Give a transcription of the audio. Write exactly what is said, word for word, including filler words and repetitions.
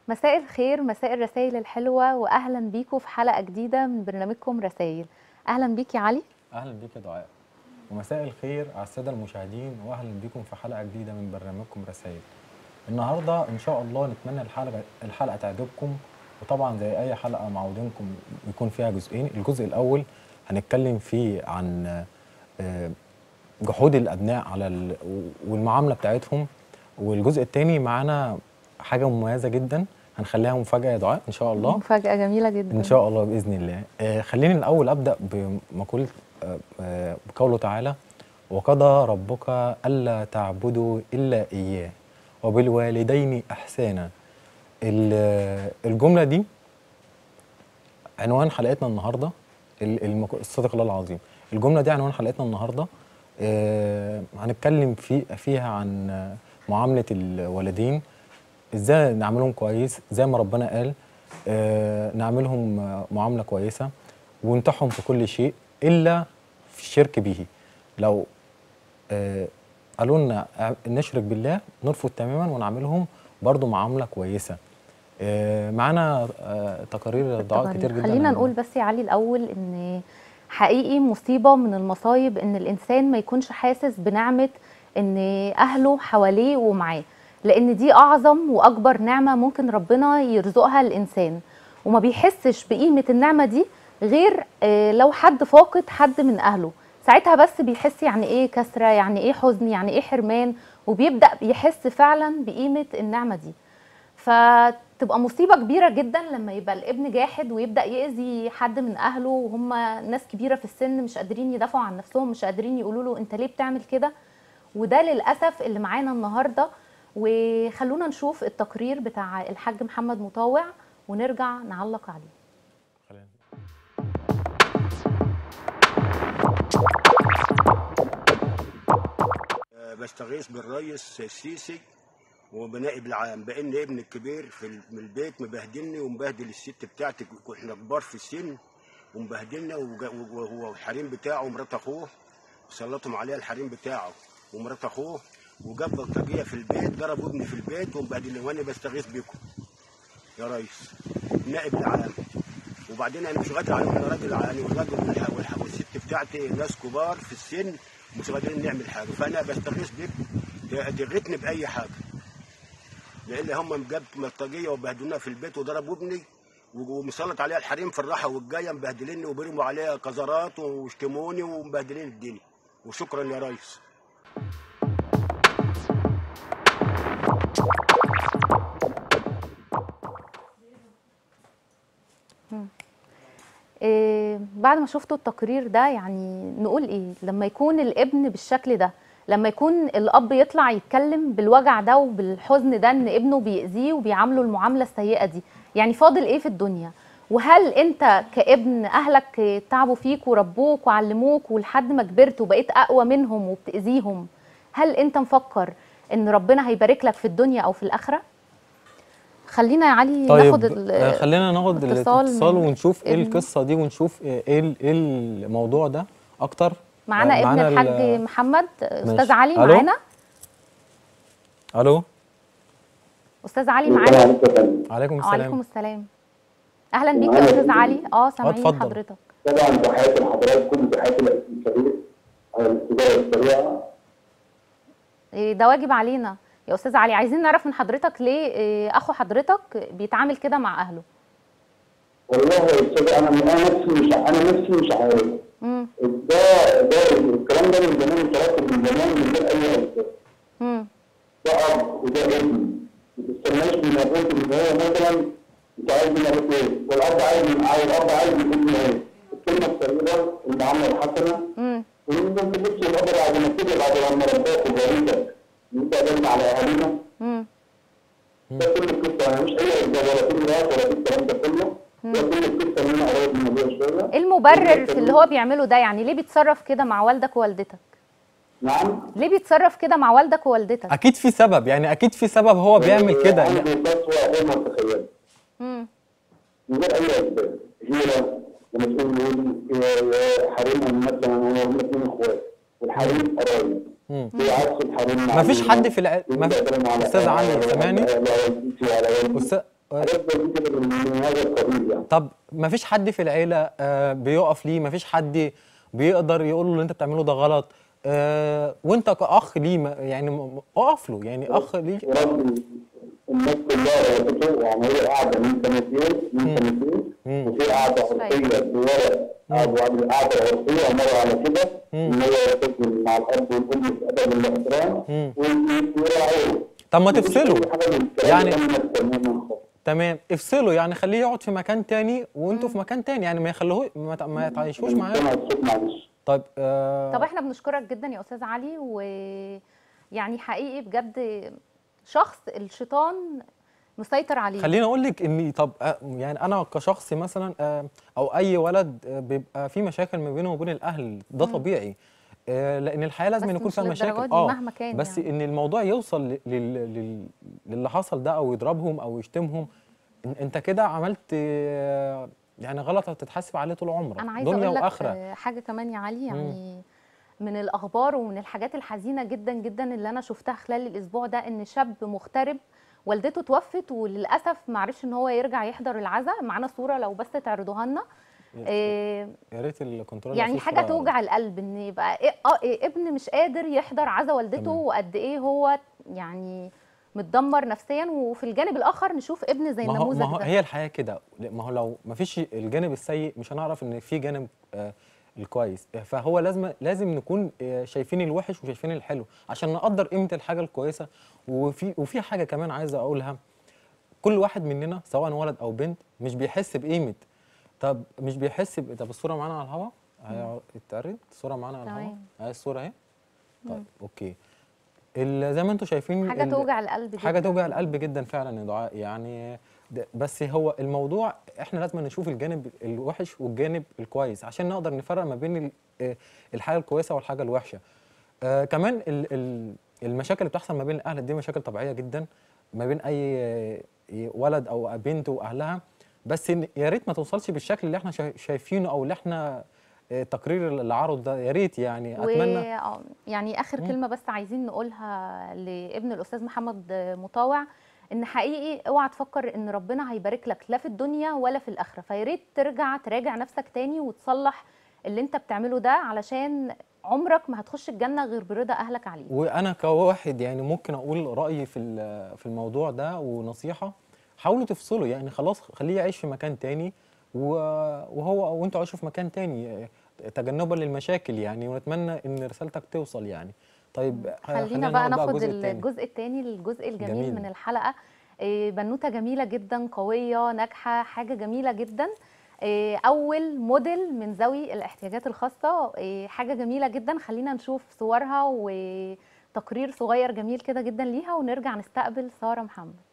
مساء الخير، مساء الرسائل الحلوة، وأهلا بيكم في حلقة جديدة من برنامجكم رسائل. أهلا بيك يا علي. أهلا بيك يا دعاء، ومساء الخير على السادة المشاهدين، وأهلا بكم في حلقة جديدة من برنامجكم رسائل. النهاردة إن شاء الله نتمنى الحلقة الحلقة تعجبكم، وطبعا زي أي حلقة معودينكم يكون فيها جزئين. الجزء الأول هنتكلم فيه عن جحود الأبناء على والمعاملة بتاعتهم، والجزء الثاني معانا حاجة مميزة جدا هنخليها مفاجأة يا دعاء إن شاء الله. مفاجأة جميلة جدا إن شاء الله بإذن الله. آه خليني الأول أبدأ بمقولة آه آه بقوله تعالى: وقضى ربك ألا تعبدوا إلا إياه وبالوالدين إحسانا. الجملة دي عنوان حلقتنا النهاردة، الصدق الله العظيم. الجملة دي عنوان حلقتنا النهاردة. آه هنتكلم في فيها عن معاملة الوالدين، ازاي نعملهم كويس زي ما ربنا قال. آه نعملهم معاملة كويسة وننصحهم في كل شيء إلا في الشرك به. لو آه قالوا لنا نشرك بالله نرفض تماما ونعملهم برضو معاملة كويسة. آه معانا آه تقارير دعاء كتير جدا. خلينا نقول بس يا علي الأول إن حقيقي مصيبة من المصايب إن الإنسان ما يكونش حاسس بنعمة إن أهله حواليه ومعاه، لأن دي أعظم وأكبر نعمة ممكن ربنا يرزقها الإنسان، وما بيحسش بقيمة النعمة دي غير لو حد فاقد حد من أهله. ساعتها بس بيحس يعني إيه كسرة، يعني إيه حزن، يعني إيه حرمان، وبيبدأ يحس فعلا بقيمة النعمة دي. فتبقى مصيبة كبيرة جدا لما يبقى الابن جاحد ويبدأ يأذي حد من أهله، وهم ناس كبيرة في السن مش قادرين يدافعوا عن نفسهم، مش قادرين يقولوا له أنت ليه بتعمل كده. وده للأسف اللي معانا النهاردة. وخلونا نشوف التقرير بتاع الحاج محمد مطاوع ونرجع نعلق عليه. بستغيث بالرئيس السيسي وبنائب العام بان ابني الكبير في البيت مبهدلني ومبهدل الست بتاعتي، واحنا كبار في السن ومبهدلنا، وهو الحريم بتاعه ومرات اخوه سلطهم عليه الحريم بتاعه ومرات اخوه، وجاب بلطجيه في البيت، ضربوا ابني في البيت ومبهدلني، وانا بستغيث بكم يا ريس نائب العام. وبعدين انا مش قادر على الراجل، يعني الراجل والست بتاعتي ناس كبار في السن مش قادرين نعمل حاجه، فانا بستغيث بكم تغيثني باي حاجه، لان هم جابوا بلطجيه وبهدلونا في البيت وضربوا ابني ومسلط عليها الحريم في الراحه والجايه، مبهدليني وبيرموا عليها قذرات وشتموني ومبهدلين الدنيا. وشكرا يا ريس. إيه بعد ما شفتوا التقرير ده يعني نقول ايه لما يكون الابن بالشكل ده، لما يكون الاب يطلع يتكلم بالوجع ده وبالحزن ده ان ابنه بيأذيه وبيعامله المعامله السيئه دي، يعني فاضل ايه في الدنيا؟ وهل انت كابن اهلك تعبوا فيك وربوك وعلموك ولحد ما كبرت وبقيت اقوى منهم وبتأذيهم، هل انت مفكر ان ربنا هيبارك لك في الدنيا او في الاخره؟ خلينا يا علي طيب ناخد خلينا ناخد الاتصال ونشوف ايه القصه دي ونشوف ايه ايه الموضوع ده اكتر. معانا ابن الحاج محمد. استاذ علي معانا. الو استاذ علي معانا. عليكم السلام. وعليكم السلام. اهلا بيك يا استاذ علي. اه سامعين حضرتك. طبعا تحياتي لحضرتك، كل تحياتي للكبير على الاستجابه السريعه. ده واجب علينا يا استاذ علي. عايزين نعرف من حضرتك ليه اخو حضرتك بيتعامل كده مع اهله؟ والله يا استاذ انا انا نفسي مش انا نفسي مش عارف. امم ده ده الكلام ده من زمان، مترتب من زمان من غير اي اسباب. امم ده اب وده ابن، ما تستناش من ابوك ان هو مثلا انت عايز من ابوك ايه؟ والاب عايز عايز الاب عايز من ابنه ايه؟ الكلمه الطيبه، المعامله الحسنه. امم وممكن تبص الاب بعد ما كده، بعد لما رباك وباركك انت قدمت على اهالينا. امم ده كل القصه، انا مش اي اسباب ولا في ميراث ولا في الكلام ده كله. ده كل القصه ان انا قريب من الموضوع شويه. ايه المبرر في اللي هو بيعمله ده؟ يعني ليه بيتصرف كده مع والدك ووالدتك؟ نعم؟ ليه بيتصرف كده مع والدك ووالدتك؟ اكيد في سبب، يعني اكيد في سبب هو بيعمل كده. عنده قسوه غير متخيله. امم من غير اي اسباب، هيره ومسؤول يقول حريم مثلا، هم اثنين اخوات والحريم قرايب. ما فيش حد في الع... ما في... استاذ علي سامعني؟ استاذ حاجات زي كده من هذا القبيل يعني. طب ما فيش حد في العيله آه بيقف ليه؟ ما فيش حد بيقدر يقول له اللي انت بتعمله ده غلط؟ آه وانت كاخ ليه ما- يعني م- اقف له، يعني اخ ليه. ورغم الناس كلها رافضته، يعني هي قاعده من سنتين من سنتين وفي قاعده عرفيه بورق، قاعده قاعده عرفيه مره على كده ان هو يسجل مع الاب والام في ادب الاحترام ويراعوه. طب ما تفصلوا يعني. يعني تمام، افصلوا يعني، خليه يقعد في مكان تاني وانتوا في مكان تاني، يعني ما يخلوه ما ت- ما يتعايشوش معاه. طيب آه طب احنا بنشكرك جدا يا استاذ علي، ويعني حقيقي بجد شخص الشيطان مسيطر عليه. خليني اقول لك اني طب آه يعني انا كشخص مثلا آه او اي ولد آه بيبقى في مشاكل ما بينه وبين الاهل، ده مم. طبيعي. آه لان الحياه لازم يكون فيها مشاكل اه مهما كان، بس يعني. ان الموضوع يوصل لل- لل- للي حصل ده او يضربهم او يشتمهم، إن- انت كده عملت آه يعني غلط هتتحاسب عليه طول عمرك، انا عايزه دنيا اقول لك واخره. آه، حاجه كمان يا علي، مم. يعني من الاخبار ومن الحاجات الحزينه جدا جدا اللي انا شفتها خلال الاسبوع ده، ان شاب مغترب والدته توفت وللاسف ما عرفش ان هو يرجع يحضر العزاء. معانا صوره لو بس تعرضوها لنا. يا ريت الكنترول. يعني حاجه توجع القلب ان يبقى إيه آه إيه ابن مش قادر يحضر عزاء والدته، وقد ايه هو يعني متدمر نفسيا. وفي الجانب الاخر نشوف ابن زي ما هو النموذج ما هو ده. هي الحياه كده، ما هو لو ما فيش الجانب السيء مش هنعرف ان في جانب آه الكويس، فهو لازم لازم نكون آه شايفين الوحش وشايفين الحلو عشان نقدر قيمه الحاجه الكويسه. وفي وفي حاجه كمان عايزه اقولها، كل واحد مننا سواء ولد او بنت مش بيحس بقيمه. طب مش بيحس ب... طب الصوره معانا على الهواء هتتعرض، الصوره معانا على الهواء اهي، الصوره اهي. طيب اوكي، زي ما انتم شايفين حاجه توجع القلب جدا، حاجه توجع القلب جدا فعلا يا دعاء. يعني بس هو الموضوع احنا لازم نشوف الجانب الوحش والجانب الكويس عشان نقدر نفرق ما بين الحاجه الكويسه والحاجه الوحشه. آه كمان المشاكل اللي بتحصل ما بين الاهل دي مشاكل طبيعيه جدا ما بين اي ولد او بنت واهلها، بس يا ريت ما توصلش بالشكل اللي احنا شايفينه او اللي احنا التقرير اللي عرض ده، يا ريت يعني اتمنى. يعني اخر م. كلمه بس عايزين نقولها لابن الاستاذ محمد مطاوع، ان حقيقي اوعى تفكر ان ربنا هيبارك لك لا في الدنيا ولا في الاخره، فيا ريت ترجع تراجع نفسك تاني وتصلح اللي انت بتعمله ده، علشان عمرك ما هتخش الجنه غير برضا اهلك عليك. وانا كواحد يعني ممكن اقول رايي في في الموضوع ده ونصيحه، حاولوا تفصلوا، يعني خلاص خليه يعيش في مكان تاني وهو وانتوا عايشوا في مكان تاني تجنبا للمشاكل يعني، ونتمنى ان رسالتك توصل يعني. طيب خلينا, خلينا بقى ناخد الجزء التاني, الجزء التاني الجزء الجميل جميل. من الحلقه. بنوته جميله جدا، قويه، ناجحه، حاجه جميله جدا، اول موديل من ذوي الاحتياجات الخاصه، حاجه جميله جدا. خلينا نشوف صورها وتقرير صغير جميل كده جدا ليها ونرجع نستقبل ساره محمد.